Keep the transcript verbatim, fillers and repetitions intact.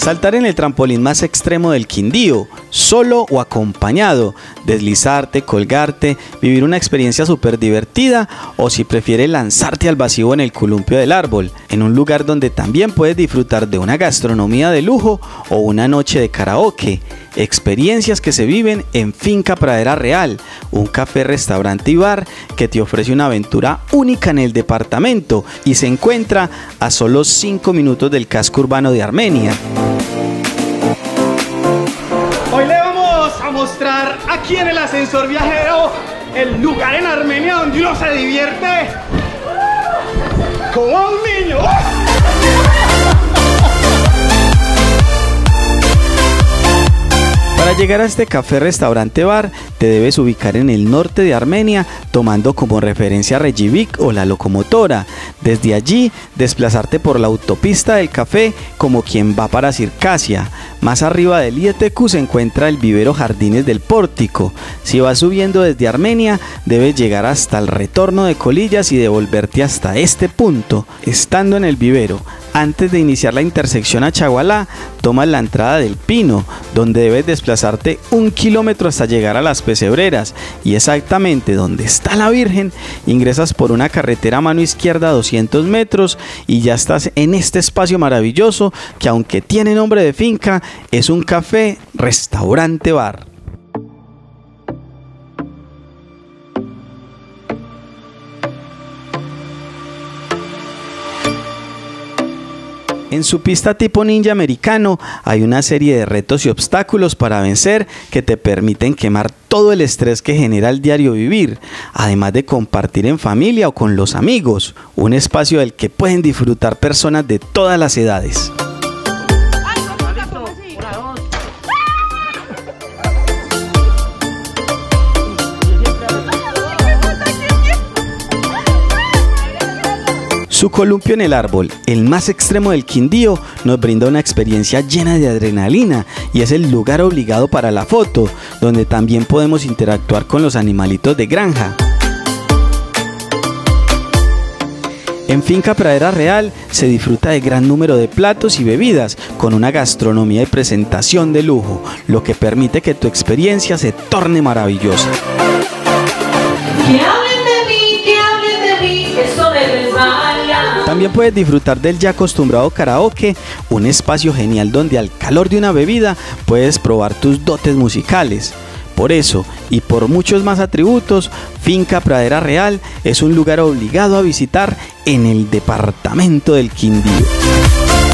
Saltar en el trampolín más extremo del Quindío, solo o acompañado, deslizarte, colgarte, vivir una experiencia súper divertida o si prefieres lanzarte al vacío en el columpio del árbol, en un lugar donde también puedes disfrutar de una gastronomía de lujo o una noche de karaoke. Experiencias que se viven en Finca Pradera Real, un café, restaurante y bar que te ofrece una aventura única en el departamento y se encuentra a solo cinco minutos del casco urbano de Armenia. Hoy le vamos a mostrar aquí en el ascensor viajero el lugar en Armenia donde uno se divierte como un niño. Para llegar a este café, restaurante, bar, te debes ubicar en el norte de Armenia, tomando como referencia Reykjavik o la locomotora. Desde allí, desplazarte por la autopista del café como quien va para Circasia. Más arriba del I E T Q se encuentra el vivero Jardines del Pórtico. Si vas subiendo desde Armenia, debes llegar hasta el retorno de Colillas y devolverte hasta este punto. Estando en el vivero, antes de iniciar la intersección a Chagualá, tomas la entrada del Pino, donde debes desplazarte un kilómetro hasta llegar a las pesebreras, y exactamente donde está la Virgen, ingresas por una carretera a mano izquierda doscientos metros y ya estás en este espacio maravilloso que, aunque tiene nombre de finca, es un café, restaurante, bar. En su pista tipo ninja americano hay una serie de retos y obstáculos para vencer que te permiten quemar todo el estrés que genera el diario vivir, además de compartir en familia o con los amigos, un espacio del que pueden disfrutar personas de todas las edades. Su columpio en el árbol, el más extremo del Quindío, nos brinda una experiencia llena de adrenalina y es el lugar obligado para la foto, donde también podemos interactuar con los animalitos de granja. En Finca Pradera Real se disfruta de gran número de platos y bebidas con una gastronomía y presentación de lujo, lo que permite que tu experiencia se torne maravillosa. También puedes disfrutar del ya acostumbrado karaoke, un espacio genial donde al calor de una bebida puedes probar tus dotes musicales. Por eso, y por muchos más atributos, Finca Pradera Real es un lugar obligado a visitar en el departamento del Quindío.